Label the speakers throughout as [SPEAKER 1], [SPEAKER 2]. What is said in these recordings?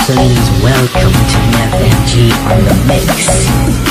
[SPEAKER 1] Please welcome to FNG on the mix.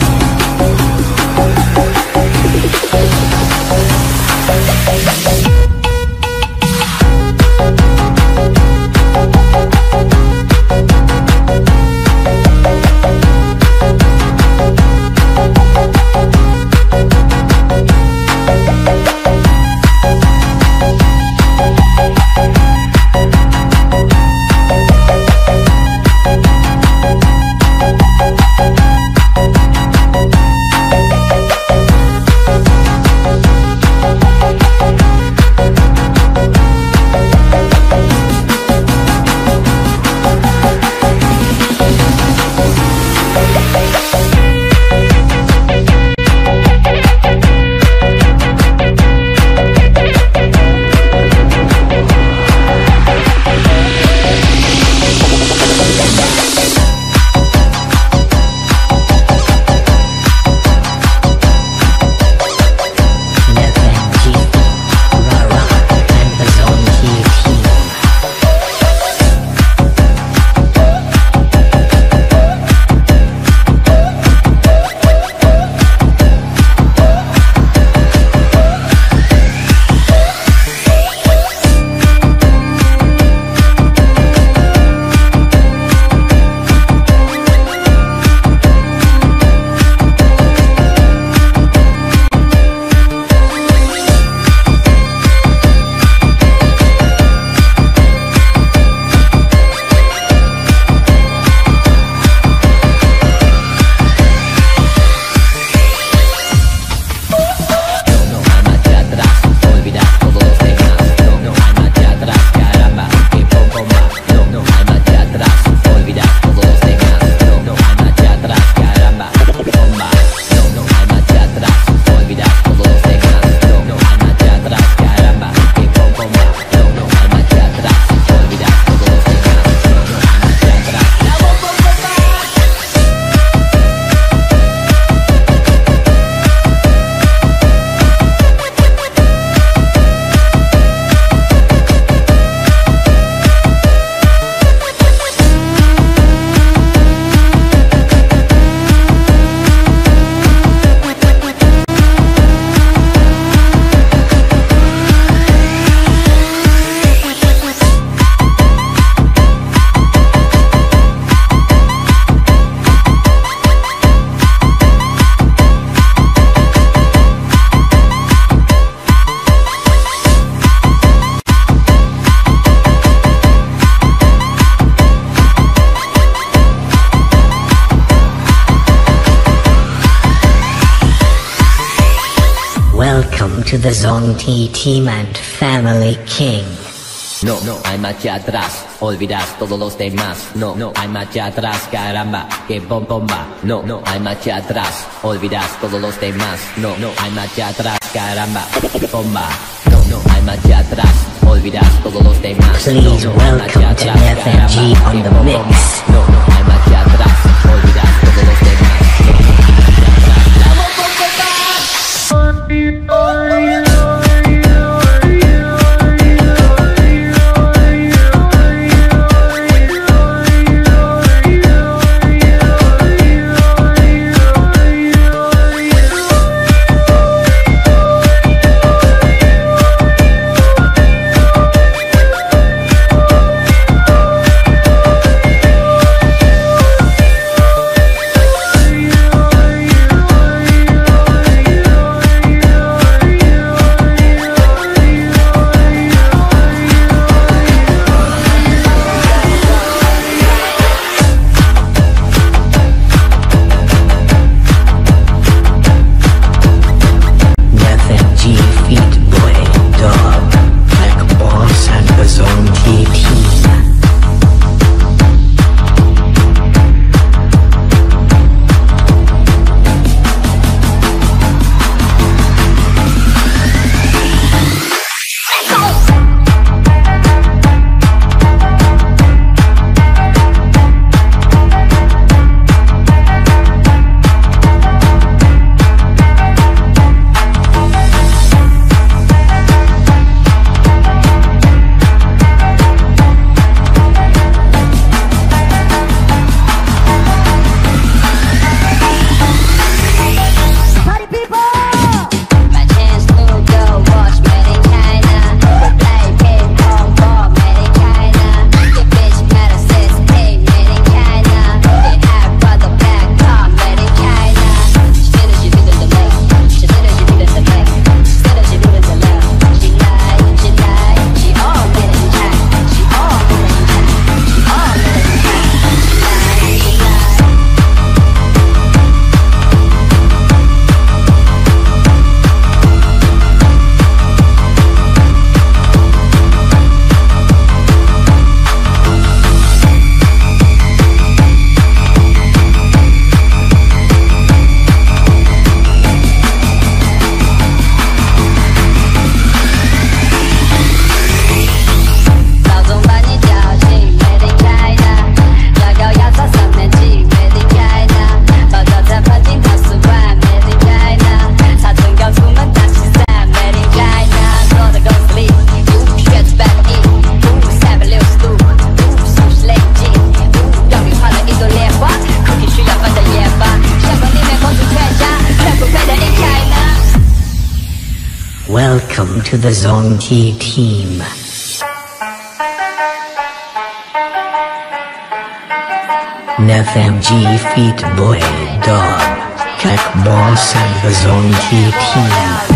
[SPEAKER 1] Welcome to the Zong T Team and Family King.
[SPEAKER 2] No, hay marcha atrás, olvidas todos los demás. No, hay marcha atrás, caramba, que bomba. No, hay marcha atrás, olvidas todos los demás. No, hay marcha atrás, caramba, bomba. No, hay marcha atrás, olvidas todos los demás.
[SPEAKER 1] Please welcome to FNG on the mix.
[SPEAKER 2] No, hay marcha atrás, olvidas todos los demás.
[SPEAKER 1] Welcome to the Zong T team. NFMG Feet Boy Dog, Tech Boss and the Zong T team.